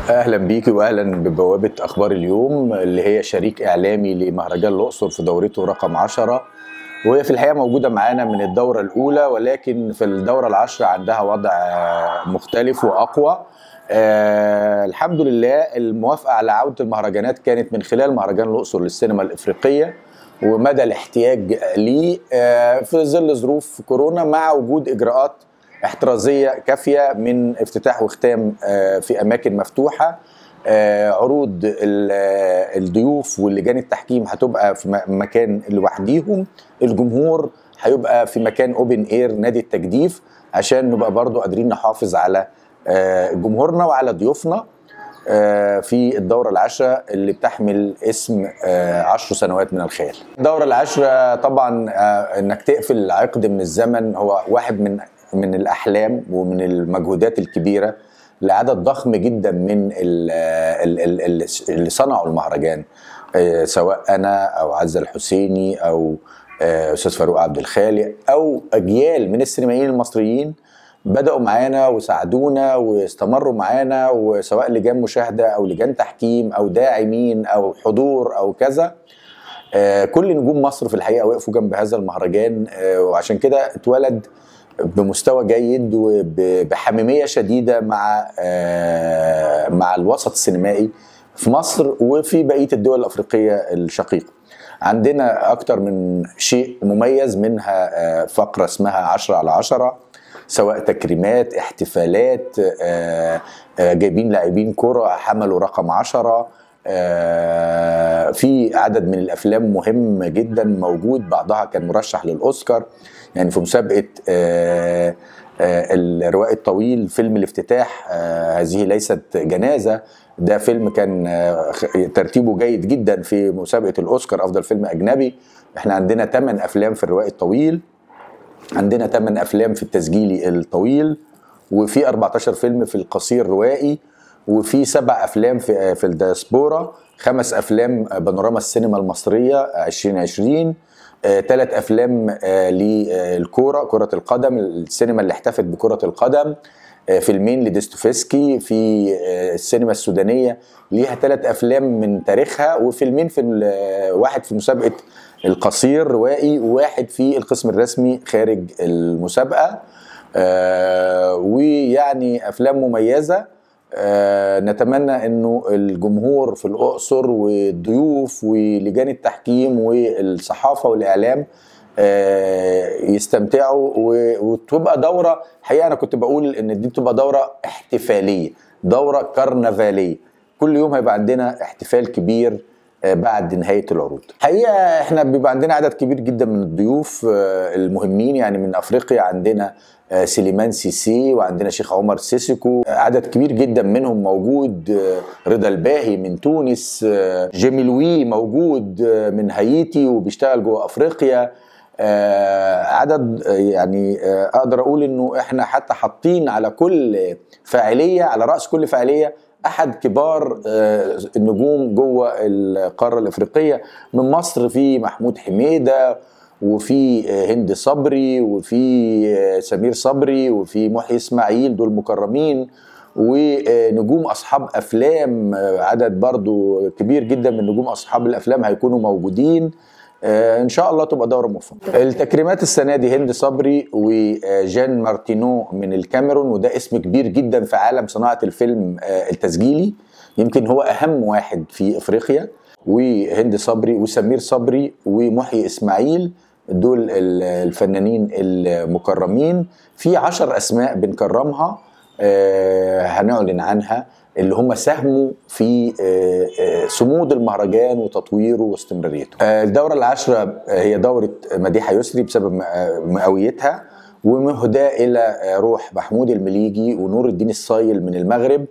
اهلا بيكي واهلا ببوابه اخبار اليوم اللي هي شريك اعلامي لمهرجان الاقصر في دورته رقم 10. وهي في الحقيقه موجوده معانا من الدوره الاولى، ولكن في الدوره العشرة عندها وضع مختلف واقوى. الحمد لله الموافقه على عوده المهرجانات كانت من خلال مهرجان الاقصر للسينما الافريقيه، ومدى الاحتياج ليه في ظل ظروف كورونا مع وجود اجراءات احترازيه كافيه من افتتاح وختام في اماكن مفتوحه. عروض الضيوف واللجان التحكيم هتبقى في مكان لوحديهم، الجمهور هيبقى في مكان اوبن اير نادي التجديف، عشان نبقى برضو قادرين نحافظ على جمهورنا وعلى ضيوفنا في الدورة العشرة اللي بتحمل اسم 10 سنوات من الخيال. الدورة العشرة طبعا انك تقفل عقد من الزمن هو واحد من الأحلام ومن المجهودات الكبيرة لعدد ضخم جدا من اللي صنعوا المهرجان، سواء أنا أو عزة الحسيني أو أستاذ فاروق عبد الخالق أو أجيال من السينمائيين المصريين بدأوا معانا وساعدونا واستمروا معانا، وسواء لجان مشاهدة أو لجان تحكيم أو داعمين أو حضور أو كذا. كل نجوم مصر في الحقيقة وقفوا جنب هذا المهرجان، وعشان كده اتولد بمستوى جيد وبحميمية شديدة مع الوسط السينمائي في مصر وفي بقية الدول الأفريقية الشقيقة. عندنا أكتر من شيء مميز، منها فقرة اسمها 10/10، سواء تكريمات، احتفالات، جايبين لاعبين كرة حملوا رقم 10، في عدد من الأفلام مهم جدا موجود، بعضها كان مرشح للأوسكار. يعني في مسابقة الروائي الطويل فيلم الافتتاح هذه ليست جنازة، ده فيلم كان ترتيبه جيد جدا في مسابقة الأوسكار أفضل فيلم أجنبي. احنا عندنا 8 أفلام في الروائي الطويل، عندنا 8 أفلام في التسجيلي الطويل، وفي 14 فيلم في القصير روائي، وفي 7 أفلام في الدياسبورا، 5 أفلام بانوراما السينما المصرية 2020، 3 أفلام للكورة، كرة القدم، السينما اللي احتفت بكرة القدم، فيلمين لديستوفسكي في السينما السودانية ليها 3 أفلام من تاريخها، وفيلمين واحد في مسابقة القصير روائي وواحد في القسم الرسمي خارج المسابقة. ويعني أفلام مميزة. نتمنى انه الجمهور في الاقصر والضيوف ولجان التحكيم والصحافه والاعلام يستمتعوا، وتبقى دوره. حقيقه انا كنت بقول ان دي تبقى دوره احتفاليه، دوره كرنفاليه، كل يوم هيبقى عندنا احتفال كبير بعد نهايه العروض. حقيقه احنا بيبقى عندنا عدد كبير جدا من الضيوف المهمين. يعني من افريقيا عندنا سليمان سيسي، وعندنا شيخ عمر سيسيكو، عدد كبير جدا منهم موجود، رضا الباهي من تونس، جيمي لوي موجود من هايتي وبيشتغل جوه افريقيا. عدد يعني اقدر اقول انه احنا حتى حاطين على كل فاعليه، على راس كل فاعليه احد كبار النجوم جوه القاره الافريقيه. من مصر في محمود حميده، وفي هند صبري، وفي سمير صبري، وفي محي اسماعيل، دول مكرمين، ونجوم اصحاب افلام، عدد برضو كبير جدا من نجوم اصحاب الافلام هيكونوا موجودين. ان شاء الله تبقى دوره موفقه. التكريمات السنه دي هند صبري وجان مارتينو من الكاميرون، وده اسم كبير جدا في عالم صناعه الفيلم التسجيلي، يمكن هو اهم واحد في افريقيا. وهند صبري وسمير صبري ومحي اسماعيل دول الفنانين المكرمين. في 10 اسماء بنكرمها هنعلن عنها، اللي هم ساهموا في صمود المهرجان وتطويره واستمراريته. الدورة العشرة هي دورة مديحة يسري بسبب مئويتها، ومهداة إلى روح محمود المليجي ونور الدين الصايل من المغرب،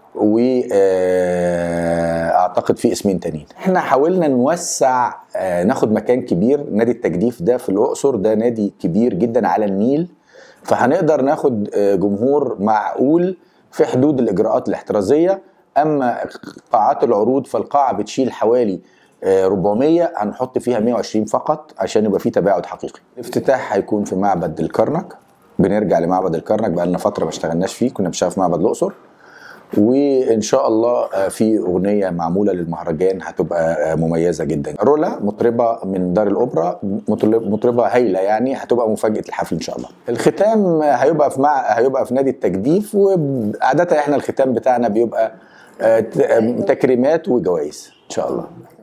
واعتقد في اسمين تانيين. احنا حاولنا نوسع، ناخد مكان كبير. نادي التجديف ده في الأقصر ده نادي كبير جدا على النيل، فهنقدر ناخد جمهور معقول في حدود الإجراءات الاحترازية. أما قاعات العروض فالقاعة بتشيل حوالي 400، هنحط فيها 120 فقط عشان يبقى في تباعد حقيقي. الافتتاح هيكون في معبد الكرنك، بنرجع لمعبد الكرنك، بقى لنا فترة ما اشتغلناش فيه، كنا بنشتغل في معبد الأقصر. وان شاء الله في اغنيه معموله للمهرجان هتبقى مميزه جدا. رولا مطربه من دار الاوبرا، مطربه هايله يعني، هتبقى مفاجاه الحفل ان شاء الله. الختام هيبقى في نادي التجديف، وعاده احنا الختام بتاعنا بيبقى تكريمات وجوائز ان شاء الله.